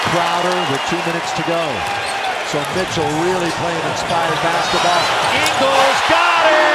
Crowder with 2 minutes to go. So Mitchell really playing inspired basketball. Jingles got it!